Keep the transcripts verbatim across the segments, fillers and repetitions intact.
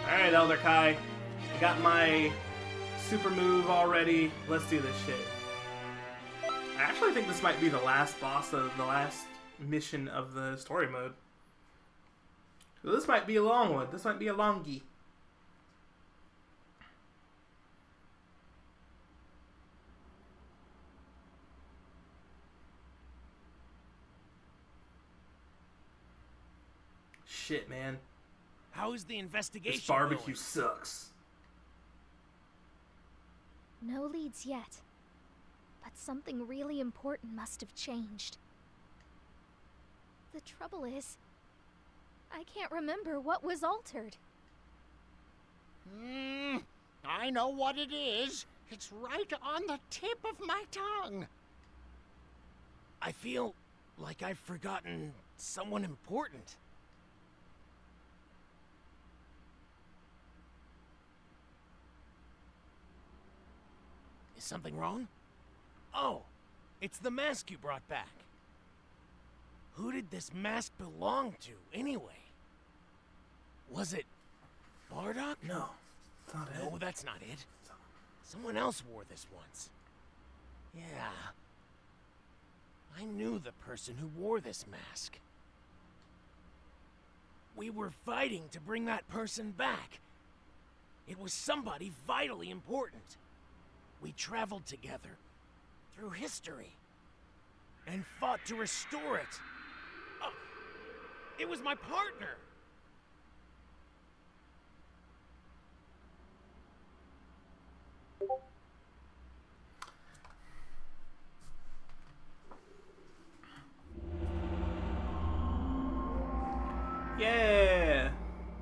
Alright, Elder Kai. I got my super move already. Let's do this shit. I actually think this might be the last boss of the last mission of the story mode. So this might be a long one. This might be a longie. Shit, man. How is the investigation This barbecue going? sucks. No leads yet. But something really important must have changed. The trouble is, I can't remember what was altered. Hmm, I know what it is. It's right on the tip of my tongue. I feel like I've forgotten someone important. Is something wrong? Oh, it's the mask you brought back. Who did this mask belong to, anyway? Was it Bardock? No, it's not No, it. that's not it. Someone else wore this once. Yeah. I knew the person who wore this mask. We were fighting to bring that person back. It was somebody vitally important. We traveled together through history and fought to restore it. Oh, it was my partner. Yeah.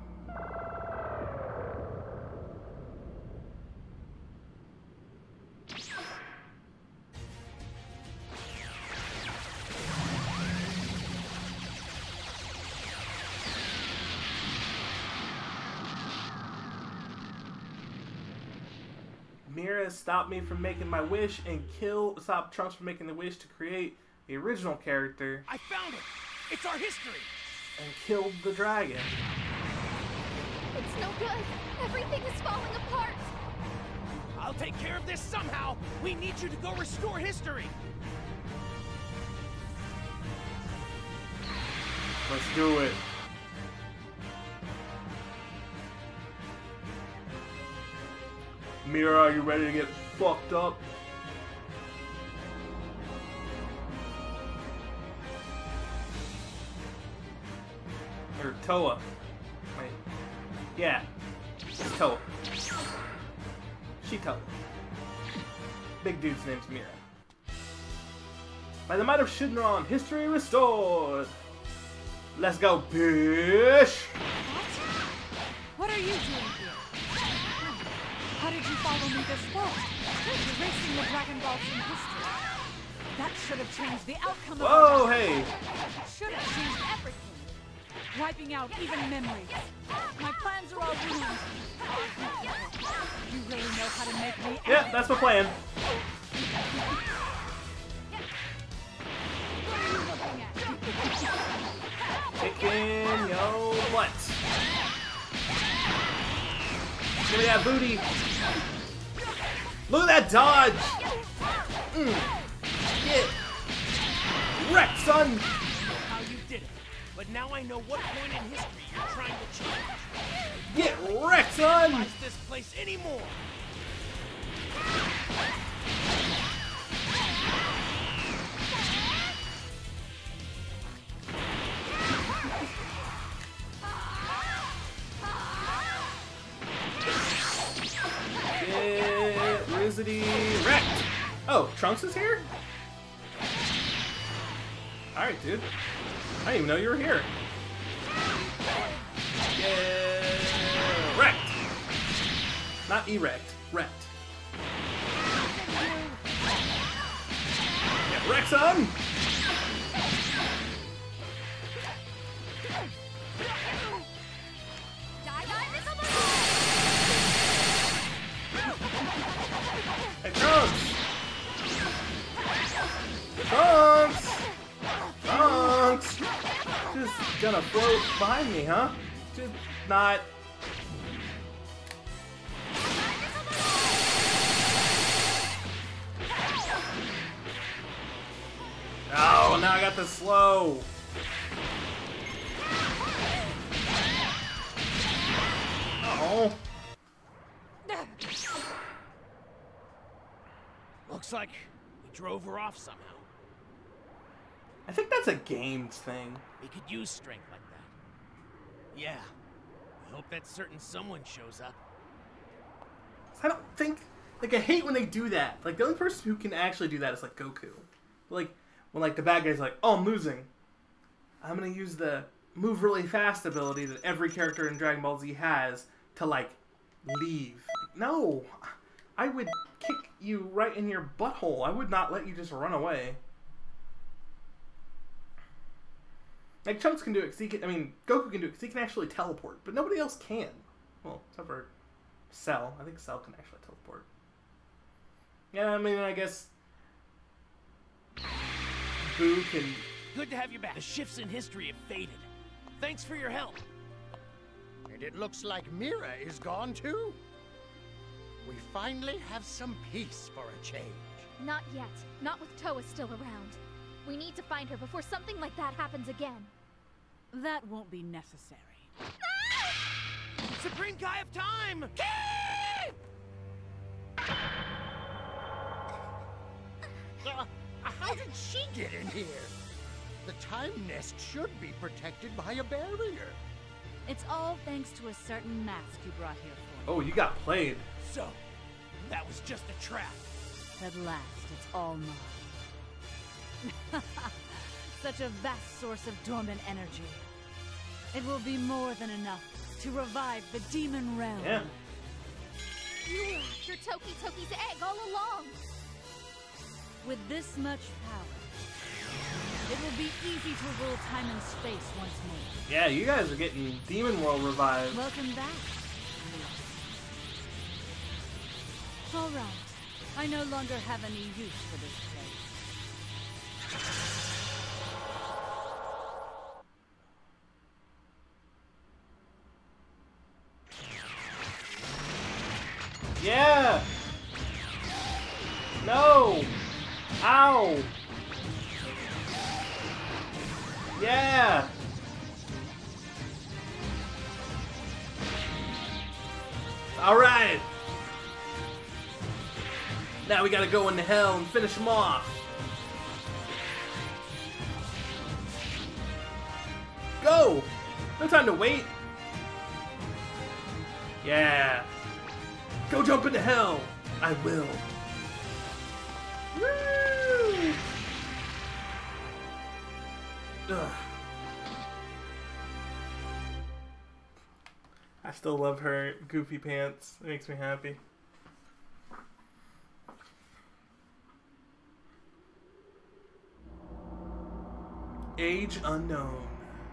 Mira stopped me from making my wish and killed stopped Trunks from making the wish to create the original character I found it. It's our history. and killed the dragon. It's no good. Everything is falling apart. I'll take care of this somehow. We need you to go restore history. Let's do it. Mira, are you ready to get fucked up? Or Toa. Wait. Yeah. It's Toa. She Toa. Big dude's name's Mira. By the might of Shinron, history restored! Let's go, bitch! What are you doing here? How did you follow me this far? Erasing the Dragon Balls from history. That should have changed the outcome of Whoa, our hey! Should have changed everything. Wiping out even memories. My plans are all ruined. You really know how to make me Yeah, that's my plan. What are you looking at? Kicking yo butt. Give me that booty. Look at that dodge. Mm. Get wrecked, son. How you did it. But now I know what point in history you're trying to change. Get wrecked, son. Don't this place anymore. Get Rizity wrecked. Oh, Trunks is here? Alright, dude. I didn't even know you were here. Get wrecked. Not erect, wrecked. Get wrecked, son! Hey, Trunks! Trunks! Trunks! Just gonna float behind me, huh? Just not Oh, now I got the slow. Oh. Looks like we drove her off somehow. I think that's a games thing. We could use strength like that. Yeah. I hope that certain someone shows up. I don't think... Like, I hate when they do that. Like, the only person who can actually do that is, like, Goku. Like, when, like, the bad guy's like, oh, I'm losing. I'm gonna use the move really fast ability that every character in Dragon Ball Z has to, like, leave. No! I would kick you right in your butthole. I would not let you just run away. Like, Trunks can do it because he can... I mean, Goku can do it because he can actually teleport. But nobody else can. Well, except for Cell. I think Cell can actually teleport. Yeah, I mean, I guess... Boo can... Good to have you back. The shifts in history have faded. Thanks for your help. And it looks like Mira is gone too. We finally have some peace for a change. Not yet. Not with Toa still around. We need to find her before something like that happens again. That won't be necessary. Supreme Kai of Time! Uh, how did she get in here? The time nest should be protected by a barrier. It's all thanks to a certain mask you brought here for. Oh, you got played. So, that was just a trap. At last, it's all mine. Such a vast source of dormant energy. It will be more than enough to revive the demon realm. Yeah. You were after Toki Toki's egg all along. With this much power, it will be easy to rule time and space once more. Yeah, you guys are getting Demon World revived. Welcome back. All right. I no longer have any use for this place. Yeah! No! Ow! Yeah! Alright! Now we gotta go into hell and finish him off. Go! No time to wait. Yeah. Go jump into hell. I will. Woo! Ugh. I still love her goofy pants. It makes me happy. Age unknown.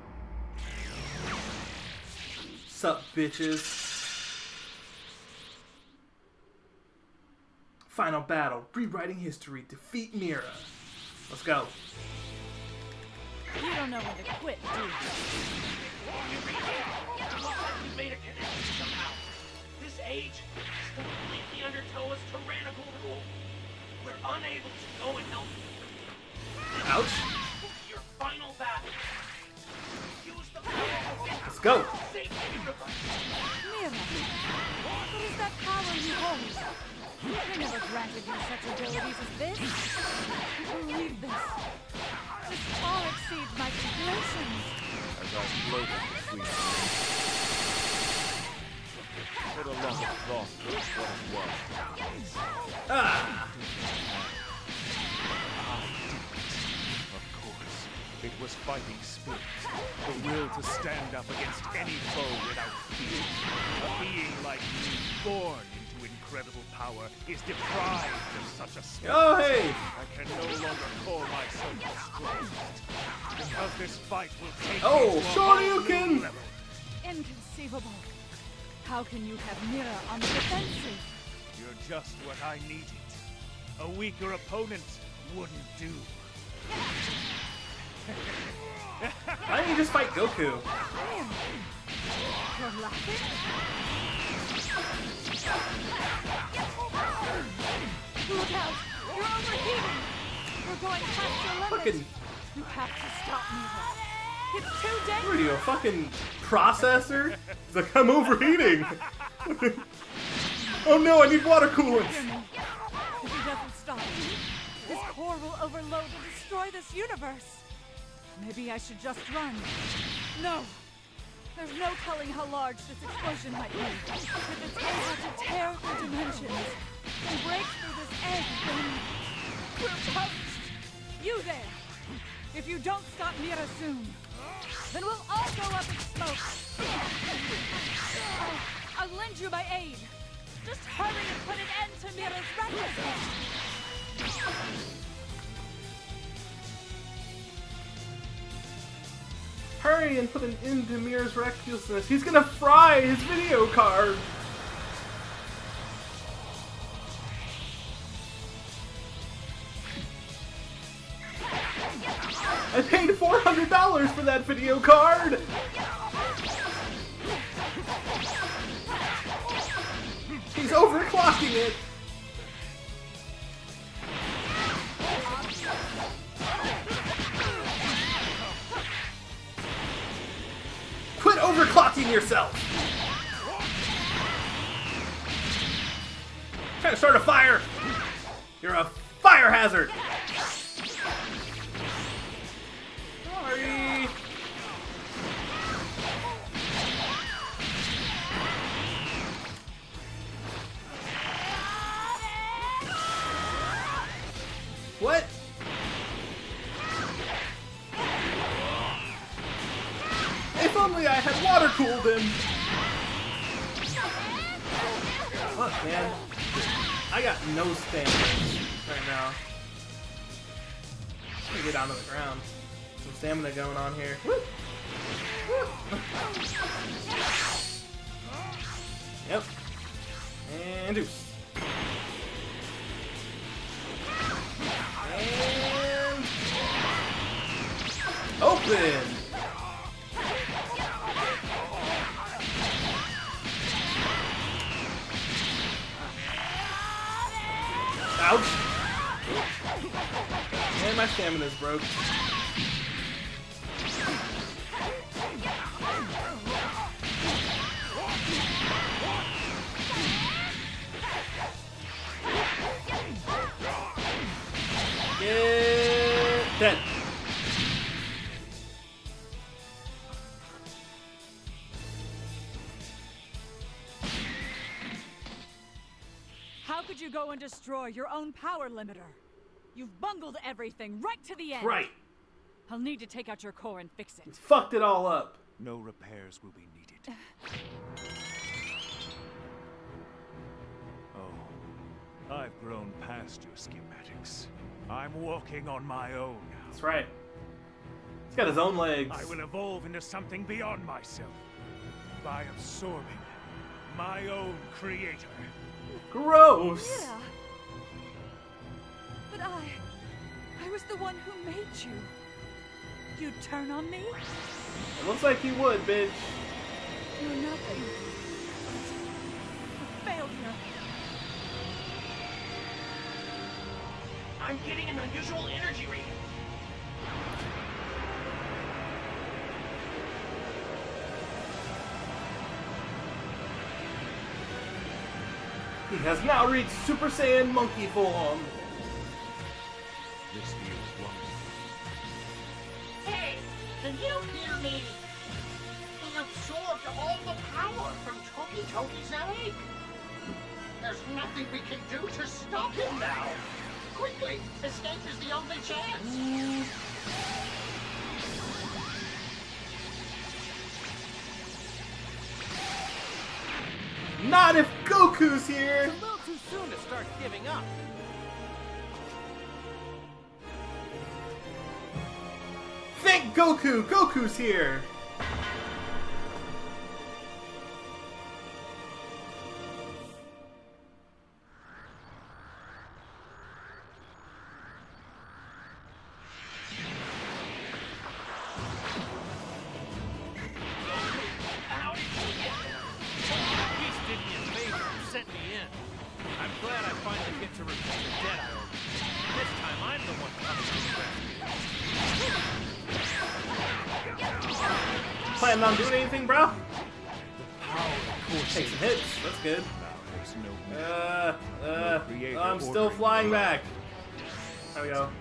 Sup, bitches? Final battle. Rewriting history. Defeat Mira. Let's go. You don't know when to quit, do you? We made a connection somehow. This age is completely under Toa's tyrannical rule. We're unable to go and help you. Ouch. Your final battle. Use the power. Let's go. Save the universe. Mira, what is that power you hold? I never granted you such abilities as this. Believe this. This far exceeds my calculations. As I floated between them, for the love of thought was what it was. Ah. Of course, it was fighting spirit, the will to stand up against any foe without fear. A being like me, born into incredible power, is deprived of such a spirit. Oh, hey. I can no longer call myself the strongest, because this fight will take Oh, me to a surely whole you can. new level. Inconceivable. How can you have Mira on the defensive? You're just what I needed. A weaker opponent wouldn't do. Why don't you just fight Goku? Mira, you're laughing? Look out! You're overheating! We're going past your limit! Fucking You have to stop me though. It's too dangerous. What are you, a fucking processor? He's like, I'm overheating. Oh no, I need water coolant. Hear me. If he doesn't stop, his core will overload and destroy this universe. Maybe I should just run. No. There's no telling how large this explosion might be. If it's able to tear through dimensions and break through this egg, then we're poached. You there. If you don't stop Mira soon, then we'll all go up in smoke. I'll, I'll lend you my aid. Just hurry and put an end to Mira's recklessness. Hurry and put an end to Mir's recklessness. He's gonna fry his video card. I paid four hundred dollars for that video card. He's overclocking it. Quit overclocking yourself! Trying to start a fire! You're a fire hazard! Sorry! What? If only I had water cooled him! Look, man. I got no stamina right now. I'm gonna get down to the ground. Some stamina going on here. Woo! Woo! Yep. And deuce. And open! Ouch! And my stamina's broke. Get dead. How could you go and destroy your own power limiter? You've bungled everything right to the end. Right. I'll need to take out your core and fix it. It's fucked it all up. No repairs will be needed. Oh, I've grown past your schematics. I'm walking on my own now. That's right. He's got his own legs. I will evolve into something beyond myself by absorbing my own creator. Gross. Mira! But I... I was the one who made you. You'd turn on me? It looks like he would, bitch. You're nothing. A failure. I'm getting an unusual energy reading. He has now reached Super Saiyan monkey form. This feels wonderful. Hey, can you hear me? He absorbed all the power from Toki Toki's egg. There's nothing we can do to stop him now. Quickly, escape is the only chance. Not if Goku's here. It's a little too soon to start giving up. Thank Goku. Goku's here. Sent me in. I'm glad I finally get to repay the debt I owe. This time I'm the one coming to the rescue. planning on doing anything, bro? Power course. Take some hits. That's good. There's no Uh, uh, creator I'm still ordering flying your back. life. There we go.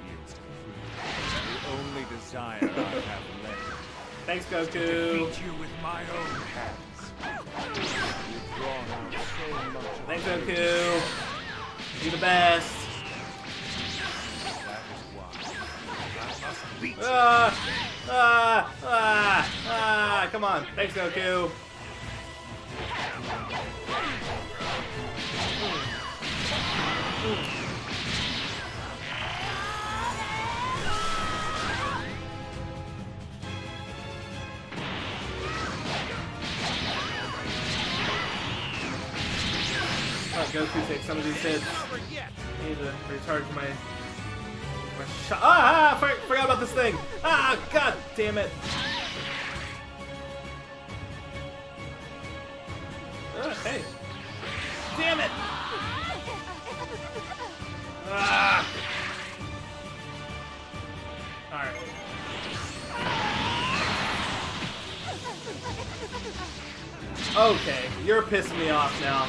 The only desire I have left Thanks, is to Goku. defeat you with my own hands. You've drawn out so much of Thanks, my Goku. You're the best. That is why I must beat you. Ah, ah, ah, ah, come on. Thanks, Goku. Let Goku take some of these hits. I need to recharge my my shot. Ah, ah, for, forgot about this thing. Ah, god damn it. Ah, hey. Damn it. Ah. All right. Okay, you're pissing me off now.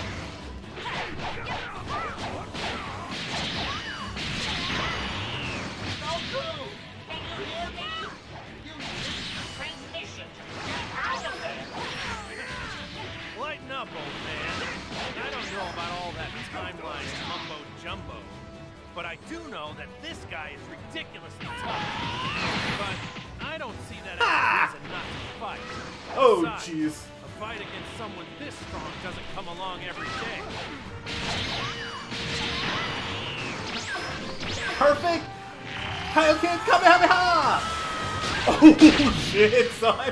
Goku, can you hear me? Use this transmission to get out of there. Lighten up, old man. I don't know about all that timeline mumbo jumbo, but I do know that this guy is ridiculously tough. But I don't see that as a reason not to fight. Oh, Besides, jeez. a fight against someone this strong doesn't come along every day. Perfect! Kaioken Kamehameha! Oh shit, son!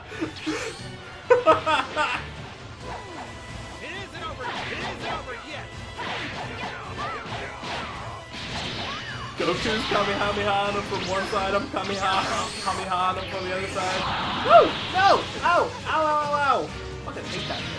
It isn't over. It isn't over yet. Goku's Kamehameha from one side, I'm Kamehameha Kamehameha from the other side. Woo! No! Ow! Ow, ow, ow, ow! Fucking hate that thing.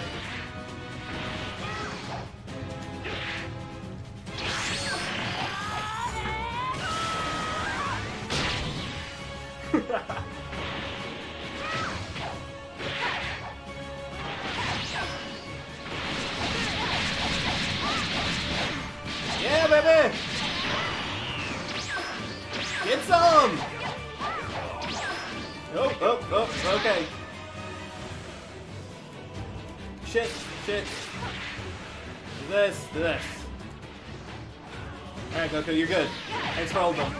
Yeah, baby! Get some! Oh, oh, oh, okay. Shit, shit. Do this, do this. Alright, Goku, you're good. Thanks for holding them.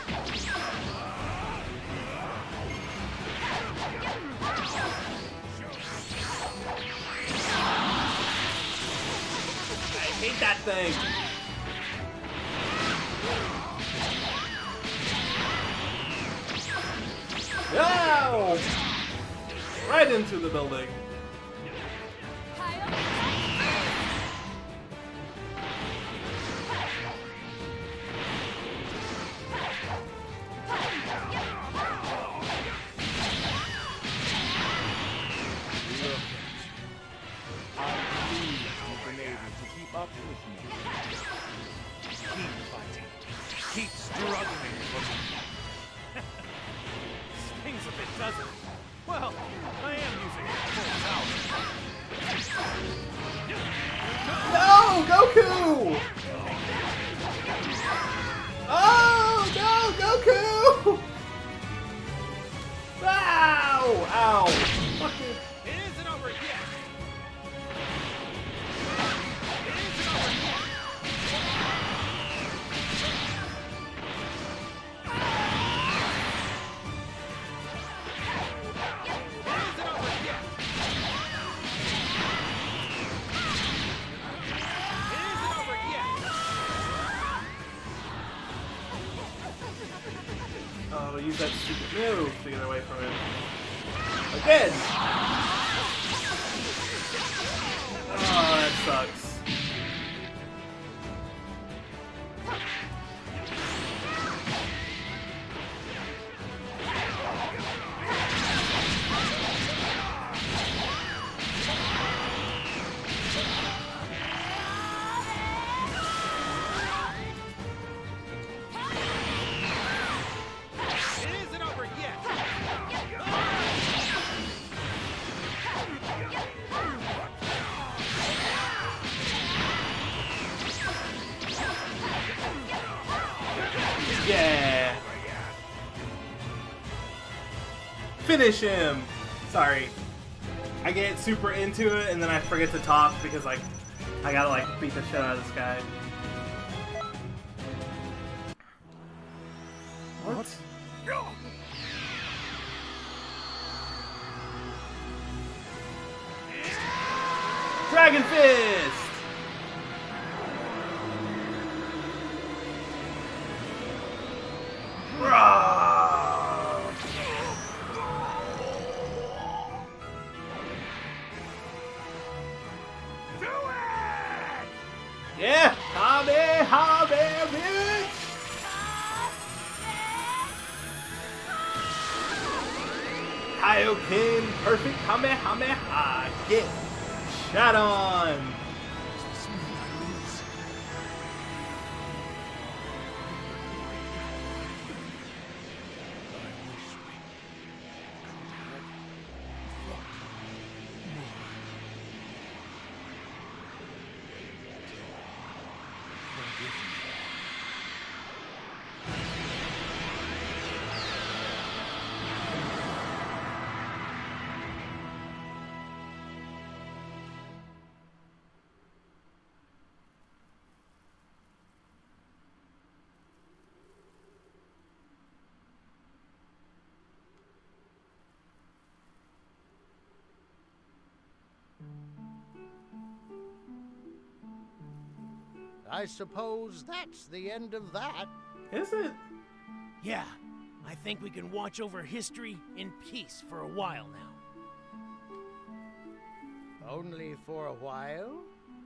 I hate that thing! Ow! Right into the building. I'm pleased you've been able to keep up with me. Keep fighting. Keep struggling for me. Stings a bit, doesn't it? Well, I am using full power. No, Goku! Oh, no, Goku! Ow! Ow! Fucking... It isn't over yet. It isn't over yet. Oh, use that stupid move to get away from him. Again! Oh, that sucks. Yeah. Finish him. Sorry. I get super into it and then I forget to talk because like I gotta like beat the shit out of this guy. What? Dragon Fist! Yeah! Hobby, hobby, bitch! Kaioken, perfect Kamehameha, get shot on! I suppose that's the end of that. Is it? Yeah, I think we can watch over history in peace for a while now. Only for a while?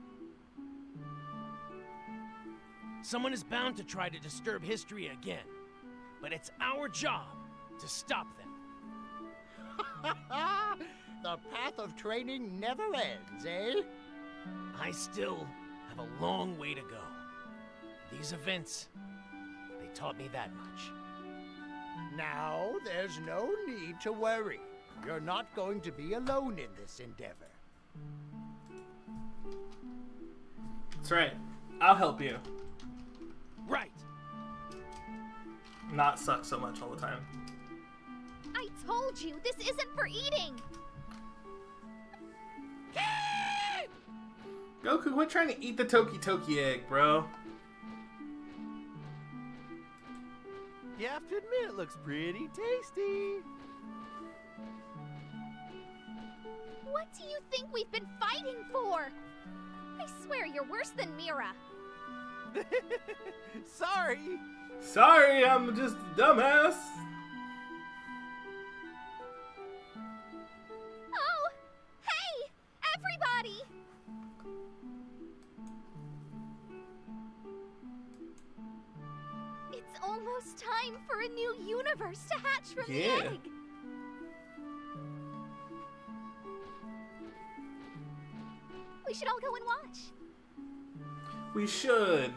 Someone is bound to try to disturb history again, but it's our job to stop them. The path of training never ends, eh? I still have a long way to go. These events, they taught me that much. Now, there's no need to worry. You're not going to be alone in this endeavor. That's right. I'll help you. Right. Not suck so much all the time. I told you, this isn't for eating! Goku, quit trying to eat the Toki Toki egg, bro. You have to admit, it looks pretty tasty. What do you think we've been fighting for? I swear you're worse than Mira. Sorry. Sorry, I'm just a dumbass. Oh! Hey! Everybody! It's almost time for a new universe to hatch from Yeah. the egg. We should all go and watch. We should.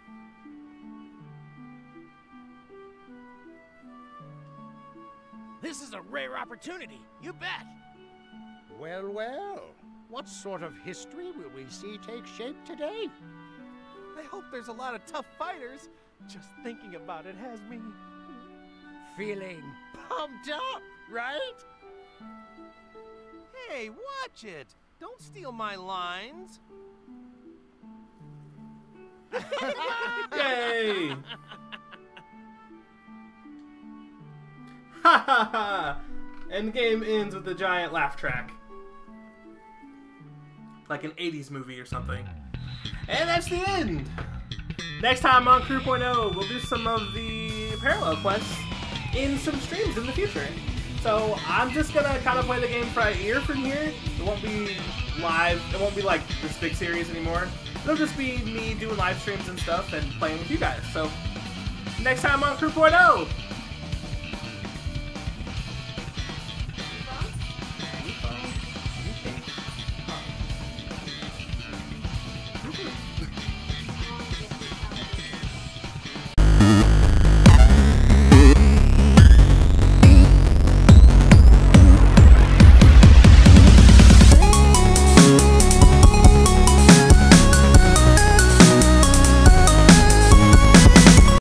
This is a rare opportunity, you bet. Well, well. What sort of history will we see take shape today? I hope there's a lot of tough fighters. Just thinking about it has me... Feeling pumped up, right? Hey, watch it. Don't steal my lines. Yay! Ha ha ha! Endgame ends with a giant laugh track. Like an eighties movie or something. And that's the end! Next time on Crew point oh, we'll do some of the parallel quests in some streams in the future. So I'm just gonna kind of play the game by ear from here. It won't be live. It won't be like this big series anymore. It'll just be me doing live streams and stuff and playing with you guys. So next time on Crew point oh,